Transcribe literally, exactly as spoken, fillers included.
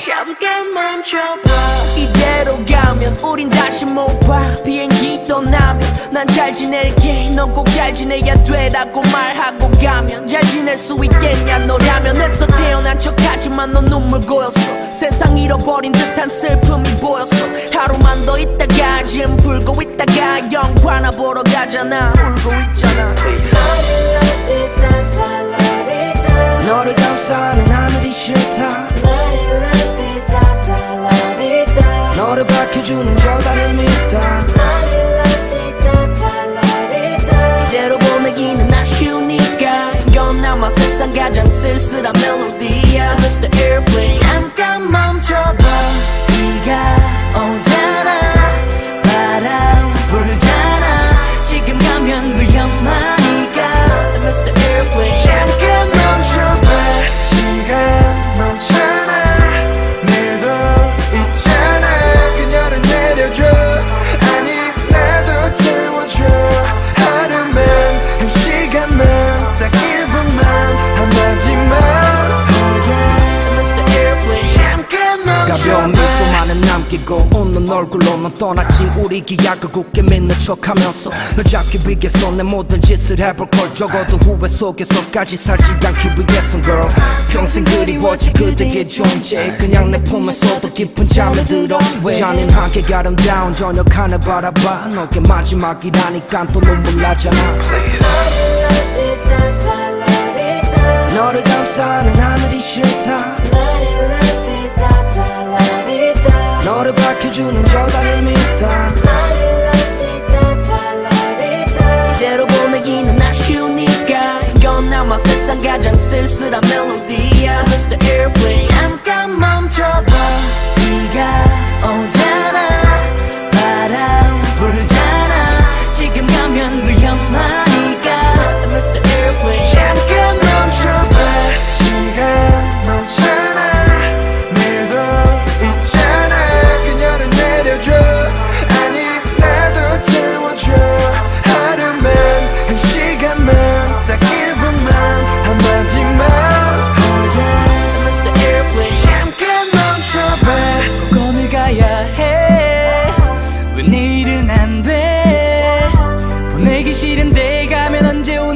잠깐 멈춰봐. 이대로 가면 우린 다시 못 봐. 비행기 떠나면 난 잘 지낼게, 넌 꼭 잘 지내야 돼라고 말하고 가면 잘 지낼 수 있겠냐 너라면. 애써 태어난 척하지만 넌 눈물 고였어. 세상 잃어버린 듯한 슬픔이 보였어. 하루만 더 있다가 지금 불고 있다가 영화나 보러 가잖아. 울고 있잖아. 너를 감싸는 하늘이 싫다. 너를 밝혀주는 저 달을 믿다. 이대로 보내기는 아쉬우니까 이건 아마 세상 가장 쓸쓸한 멜로디야. 미스터 Airplane 잠깐 멈춰봐. 비가 오잖아, 바람 불잖아. 지금 가면 위험하니까 미스터 Airplane 잠깐 멈춰봐. 시간 많잖아, 내일도 있잖아. 그녀를 내려줘, 아니 나도 태워줘. 하루만, 한 시간만, 딱 일 분만, 한마디만. 미스터 Airplane 잠깐 멈춰봐. 가벼운 미소만은 남기고 웃는 얼굴로 넌 떠났지. 우리 기약을 굳게 믿는 척하면서 널 잡기 위해서 내 모든 짓을 해볼 걸. 적어도 후회 속에서까지 살지 않기 위해선 girl. 평생 그리워질 그대의 존재. 그냥 내 품에서도 깊은 잠에 들어. 잔인하게 아름다운 저녁 하늘 바라봐. 너게 마지막이라니까 또 눈물 나잖아. 너를 감싸는 하늘이 싫다. 너를 밝혀주는 저 달을 믿다. 이대로 보내기는 아쉬우니까 이건 아마 세상 가장 쓸쓸한 멜로디야. 미스터 Airplane 잠깐 멈춰봐. 비가 오잖아, 바람 불잖아. 지금 가면 위험하니까 미스터 Airplane 잠깐 멈춰봐. 시간 많잖아, 내일도 있잖아. 그녀를 내려줘, 아니 나도 태워줘. 하루만, 한 시간만, 딱 일 분만, 한마디만. 미스터 Airplane 잠깐 멈춰봐. 꼭 오늘 가야 해, 왜 내일은 안 돼. 보내기 싫은데 가면 언제 오는